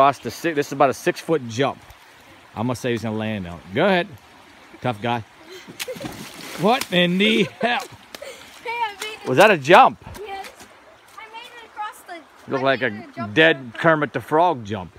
across the this is about a 6-foot jump. I'm gonna say he's gonna land on it. Go ahead, tough guy. What in the hell? Was that a jump? Yes. I made it across the... Looked like a dead Kermit the Frog jump.